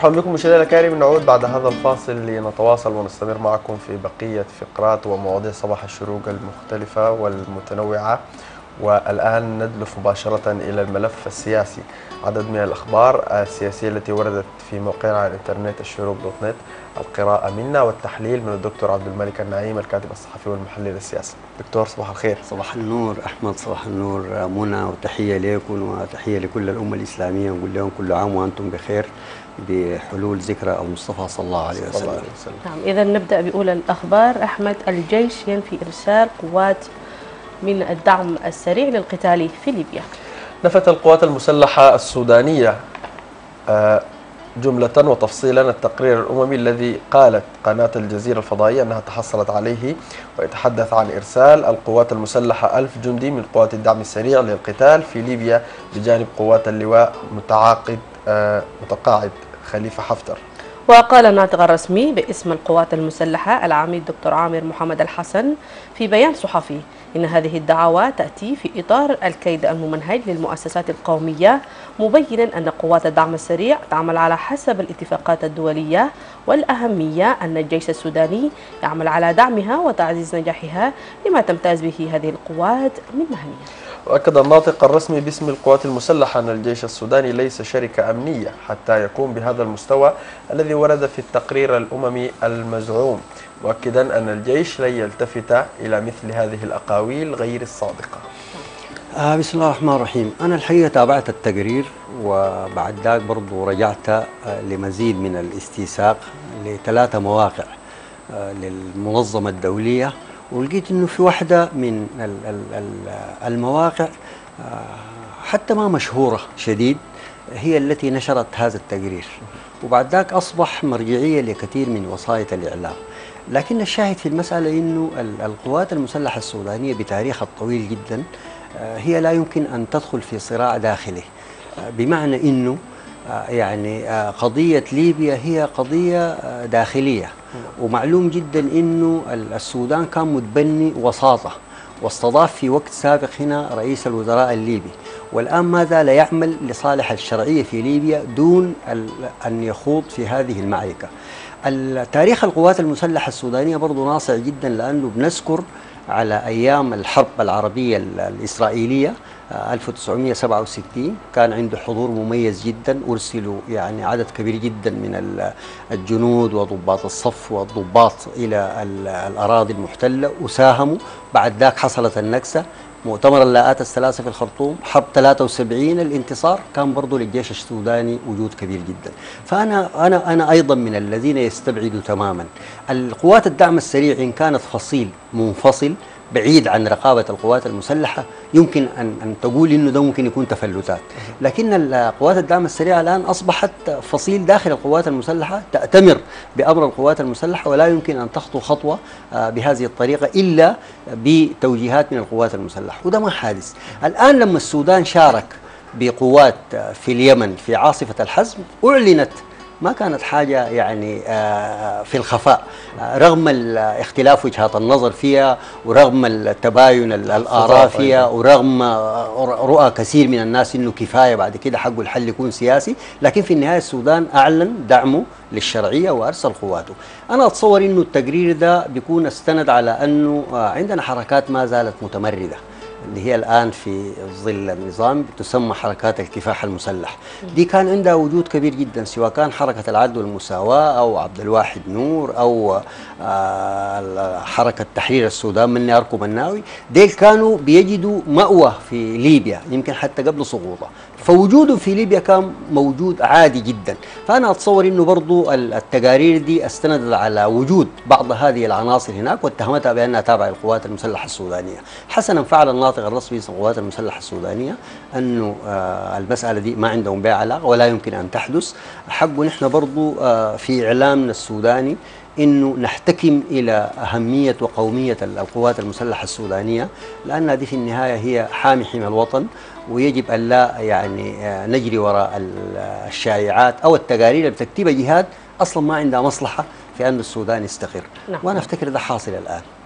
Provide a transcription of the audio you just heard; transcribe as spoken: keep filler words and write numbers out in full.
مرحبا بكم مشاهدينا الكرام، نعود بعد هذا الفاصل لنتواصل ونستمر معكم في بقية فقرات ومواضيع صباح الشروق المختلفة والمتنوعة. والآن ندلف مباشرة إلى الملف السياسي. عدد من الأخبار السياسية التي وردت في موقعنا على الإنترنت الشروق دوت نت، القراءة منا والتحليل من الدكتور عبد الملك النعيم الكاتب الصحفي والمحلل السياسي. دكتور صباح الخير. صباح النور أحمد، صباح النور منى، وتحية لكم وتحية لكل الأمة الإسلامية، ونقول لهم كل عام وأنتم بخير بحلول ذكرى المصطفى صلى الله عليه وسلم. نعم، إذا نبدأ بأولى الأخبار. أحمد، الجيش ينفي إرسال قوات من الدعم السريع للقتال في ليبيا. نفت القوات المسلحة السودانية جملة وتفصيلا التقرير الأممي الذي قالت قناة الجزيرة الفضائية أنها تحصلت عليه، ويتحدث عن إرسال القوات المسلحة ألف جندي من قوات الدعم السريع للقتال في ليبيا بجانب قوات اللواء متعاقد متقاعد خليفة حفتر. وقال الناطق الرسمي باسم القوات المسلحة العميد دكتور عامر محمد الحسن في بيان صحفي إن هذه الدعوات تأتي في إطار الكيد الممنهج للمؤسسات القومية، مبينا أن قوات الدعم السريع تعمل على حسب الاتفاقات الدولية، والأهمية أن الجيش السوداني يعمل على دعمها وتعزيز نجاحها لما تمتاز به هذه القوات من مهنية. وأكد الناطق الرسمي باسم القوات المسلحة أن الجيش السوداني ليس شركة أمنية حتى يكون بهذا المستوى الذي ورد في التقرير الأممي المزعوم، مؤكدا أن الجيش لن يلتفت إلى مثل هذه الأقاويل غير الصادقة. آه بسم الله الرحمن الرحيم. أنا الحقيقة تابعت التقرير، وبعد ذاك برضو رجعت آه لمزيد من الاستيثاق لثلاثة مواقع آه للمنظمة الدولية، ولقيت انه في واحدة من المواقع حتى ما مشهورة شديد هي التي نشرت هذا التقرير، وبعد ذاك أصبح مرجعية لكثير من وسائط الإعلام. لكن الشاهد في المسألة انه القوات المسلحة السودانية بتاريخها الطويل جدا هي لا يمكن أن تدخل في صراع داخلي، بمعنى انه يعني قضية ليبيا هي قضية داخلية، ومعلوم جدا انه السودان كان متبني وساطة، واستضاف في وقت سابق هنا رئيس الوزراء الليبي، والآن ما زال يعمل لصالح الشرعية في ليبيا دون أن يخوض في هذه المعركة. تاريخ القوات المسلحة السودانية برضو ناصع جدا، لأنه بنذكر على أيام الحرب العربية الإسرائيلية ألف وتسعمئة وسبعة وستين كان عنده حضور مميز جدا، أرسلوا يعني عدد كبير جدا من الجنود وضباط الصف والضباط إلى الأراضي المحتلة وساهموا. بعد ذاك حصلت النكسة، مؤتمر اللاءات الثلاثة في الخرطوم، حرب ثلاثة وسبعين الانتصار، كان برضو للجيش السوداني وجود كبير جدا. فأنا أنا أنا أيضا من الذين يستبعدوا تماما القوات الدعم السريع إن كانت فصيل منفصل بعيد عن رقابة القوات المسلحة، يمكن أن أن تقول إنه ده ممكن يكون تفلتات، لكن قوات الدعم السريع الآن أصبحت فصيل داخل القوات المسلحة تأتمر بأمر القوات المسلحة، ولا يمكن أن تخطو خطوة بهذه الطريقة إلا بتوجيهات من القوات المسلحة، وده ما حادث. الآن لما السودان شارك بقوات في اليمن في عاصفة الحزم أعلنت، ما كانت حاجة يعني في الخفاء، رغم اختلاف وجهات النظر فيها، ورغم التباين الآراء فيها، ورغم رؤى كثير من الناس إنه كفاية بعد كده حقه الحل يكون سياسي، لكن في النهاية السودان أعلن دعمه للشرعية وأرسل قواته. أنا أتصور إنه التقرير ده بيكون استند على أنه عندنا حركات ما زالت متمردة، اللي هي الآن في ظل النظام تسمى حركات الكفاح المسلح. دي كان عندها وجود كبير جدا، سواء كان حركة العدل والمساواة أو عبد الواحد نور أو حركة تحرير السودان مني أركب الناوي، ديل كانوا بيجدوا مأوى في ليبيا يمكن حتى قبل سقوطه، فوجوده في ليبيا كان موجود عادي جدا. فأنا أتصور إنه برضو التقارير دي استندت على وجود بعض هذه العناصر هناك، واتهمتها بأنها تابعة للقوات المسلحة السودانية. حسنا فعل الناطق الرسمي للقوات المسلحة السودانية أنه آه المسألة دي ما عندهم بها علاقة ولا يمكن أن تحدث. حقه نحن برضو آه في إعلامنا السوداني إنه نحتكم إلى أهمية وقومية القوات المسلحة السودانية، لأن دي في النهاية هي حامي حمى الوطن، ويجب أن لا يعني نجري وراء الشائعات أو التقارير اللي بتكتبها جهات أصلا ما عندها مصلحة في أن السودان يستقر. نعم. وأنا أفتكر ده حاصل الآن.